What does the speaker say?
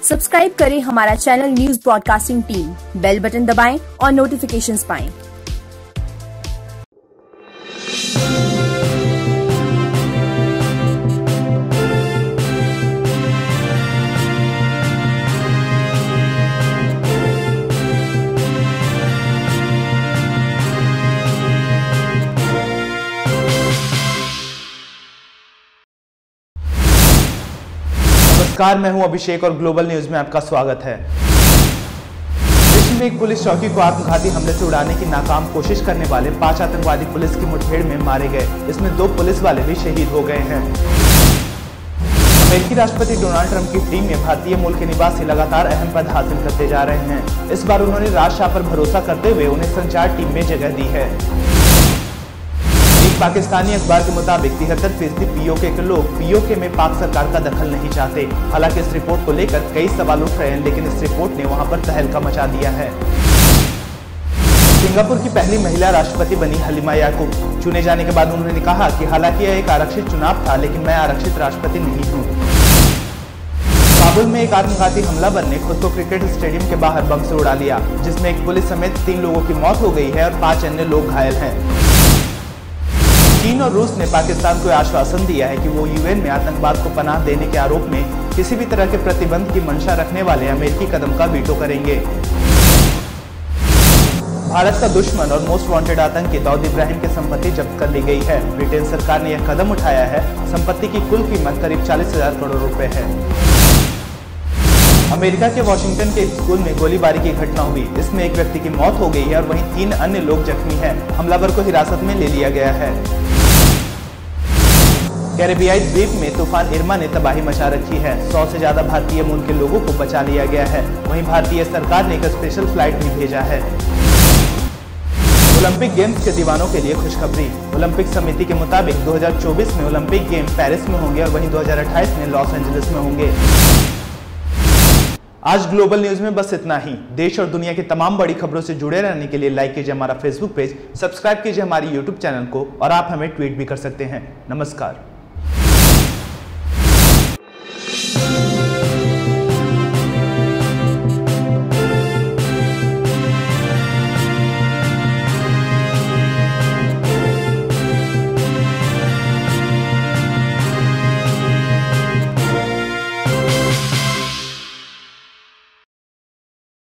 Subscribe करें हमारा channel news broadcasting team, bell button दबाएं और नोटिफिकेशंस पाएं। नमस्कार, मैं हूं अभिषेक और ग्लोबल न्यूज में आपका स्वागत है। विश्व में एक पुलिस चौकी को आत्मघाती हमले से उड़ाने की नाकाम कोशिश करने वाले 5 आतंकवादी पुलिस की मुठभेड़ में मारे गए। इसमें 2 पुलिस वाले भी शहीद हो गए हैं। अमेरिकी राष्ट्रपति डोनाल्ड ट्रंप की टीम में भारतीय मूल के निवासी लगातार अहम पद हासिल करते जा रहे हैं। इस बार उन्होंने राजशाह पर भरोसा करते हुए उन्हें संचार टीम में जगह दी है। पाकिस्तानी अखबार के मुताबिक 73% पीओके के लोग पीओके में पाक सरकार का दखल नहीं चाहते। हालांकि इस रिपोर्ट को लेकर कई सवाल उठ रहे हैं, लेकिन इस रिपोर्ट ने वहां पर तहलका मचा दिया है। सिंगापुर की पहली महिला राष्ट्रपति बनी हलीमा याकूब। चुने जाने के बाद उन्होंने कहा कि हालांकि यह एक आरक्षित चुनाव था, लेकिन मैं आरक्षित राष्ट्रपति नहीं हूँ। काबुल में एक आत्मघाती हमलावर ने खुद को क्रिकेट स्टेडियम के बाहर बम से उड़ा लिया, जिसमें एक पुलिस समेत 3 लोगों की मौत हो गई है और 5 अन्य लोग घायल हैं। चीन और रूस ने पाकिस्तान को आश्वासन दिया है कि वो यूएन में आतंकवाद को पनाह देने के आरोप में किसी भी तरह के प्रतिबंध की मंशा रखने वाले अमेरिकी कदम का वीटो करेंगे। भारत का दुश्मन और मोस्ट वांटेड आतंकी दाऊद इब्राहिम की संपत्ति जब्त कर ली गई है। ब्रिटेन सरकार ने यह कदम उठाया है। संपत्ति की कुल कीमत करीब 40,000 करोड़ रुपए है। अमेरिका के वाशिंगटन के एक स्कूल में गोलीबारी की घटना हुई। इसमें एक व्यक्ति की मौत हो गई है और वहीं 3 अन्य लोग जख्मी हैं। हमलावर को हिरासत में ले लिया गया है। कैरेबियाई द्वीप में तूफान इरमा ने तबाही मचा रखी है। 100 से ज्यादा भारतीय मूल के लोगों को बचा लिया गया है। वहीं भारतीय सरकार ने एक स्पेशल फ्लाइट भी भेजा है। ओलंपिक गेम्स के दीवानों के लिए खुशखबरी। ओलंपिक समिति के मुताबिक 2024 में ओलंपिक गेम पेरिस में होंगे और वहीं 2028 में लॉस एंजलिस में होंगे। आज ग्लोबल न्यूज में बस इतना ही। देश और दुनिया की तमाम बड़ी खबरों से जुड़े रहने के लिए लाइक कीजिए हमारा फेसबुक पेज, सब्सक्राइब कीजिए हमारी यूट्यूब चैनल को और आप हमें ट्वीट भी कर सकते हैं। नमस्कार।